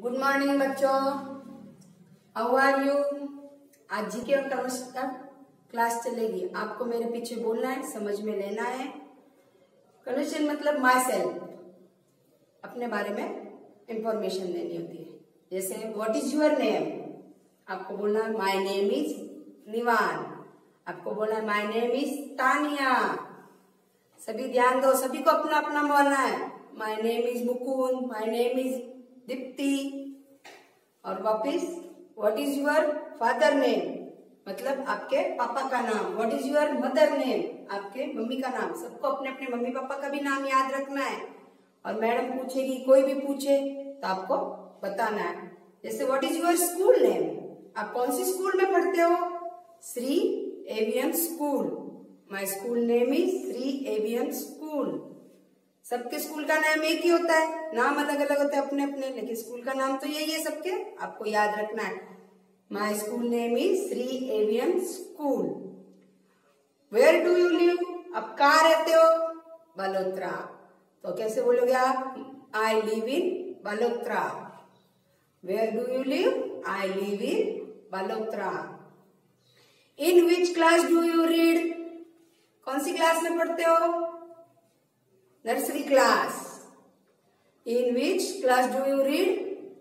Good morning बच्चों, how are you. आज GK और केमिस्ट्री का क्लास चलेगी। आपको मेरे पीछे बोलना है, समझ में लेना है। केमिस्ट्री मतलब माई सेल्फ, अपने बारे में इंफॉर्मेशन देनी होती है। जैसे व्हाट इज योर नेम, आपको बोलना है माई नेम इज निवान। आपको बोलना है माई नेम इज तानिया। सभी ध्यान दो, सभी को अपना अपना बोलना है। My name is Mukund, my name is Deepti. और वापिस what is your father name, मतलब आपके पापा का नाम। What is your mother name, आपके मम्मी का नाम। सबको अपने अपने मम्मी पापा का भी नाम याद रखना है। और मैडम पूछेगी, कोई भी पूछे तो आपको बताना है। जैसे what is your school name, आप कौन सी स्कूल में पढ़ते हो। Shri Avian school, my school name is Shri Avian school. सबके स्कूल का नाम एक ही होता है, नाम अलग अलग होते हैं अपने अपने, लेकिन स्कूल का नाम तो यही है सबके, आपको याद रखना है। My school name is Shri Avian school. Where do you live, आप कहाँ रहते हो। बलोत्रा, तो कैसे बोलोगे आप, I live in Balotra. Where do you live, I live in Balotra. In which class do you read, कौन सी क्लास में पढ़ते हो। Nursery class. In which class do you read,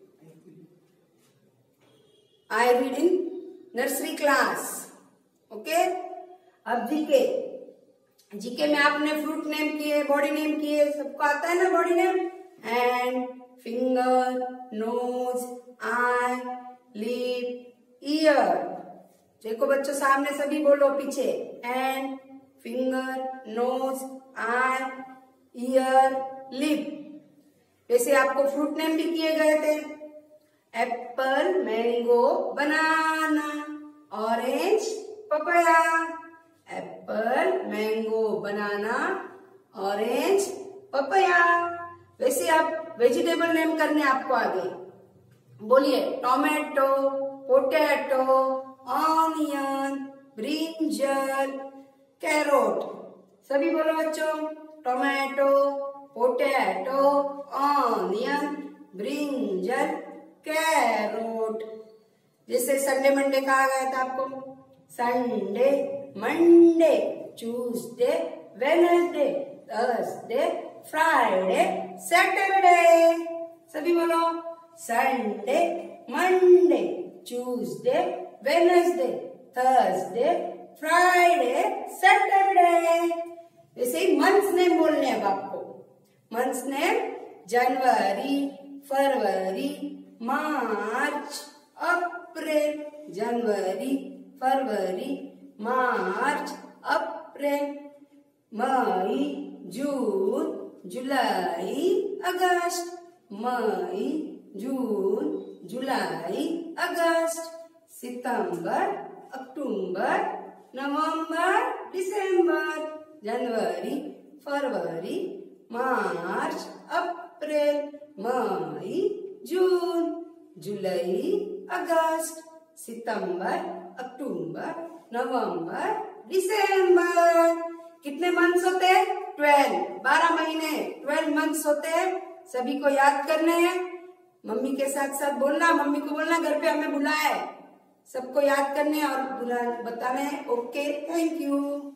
I read in nursery class. Okay. अब GK, GK में आपने fruit name किए, body name किए, सबको आता है ना body name. Hand, finger, nose, eye, lip, ear. देखो बच्चों सामने सभी बोलो पीछे, hand, finger, nose, eye, ear, lip. वैसे आपको फ्रूट नेम भी किए गए थे। Apple, mango, banana, orange, papaya. Apple, mango, banana, orange, papaya. वैसे आप वेजिटेबल नेम करने आपको आगे बोलिए, tomato, potato, onion, brinjal, carrot. सभी बोलो बच्चों, tomato, potato, onion, brinjal, carrot. जैसे संडे मंडे कहा गया था आपको, Sunday, Monday, Tuesday, Wednesday, Thursday, Friday, Saturday. सभी बोलो, Sunday, Monday, Tuesday, Wednesday, Thursday, Friday, Saturday. वैसे ही मंथ्स नेम बोलने हैं अब आपको। Months name January, February, March, April. January, February, March, April, May, June, July, August. May, June, July, August, September, October, November, December. January, February, March, April, May, June, July, August, September, October, November, December. कितने months होते हैं, 12 महीने, 12 months होते हैं। सभी को याद करने हैं। मम्मी के साथ साथ बोलना, मम्मी को बोलना घर पे हमें बुलाए। सबको याद करने और बताने। Okay, thank you.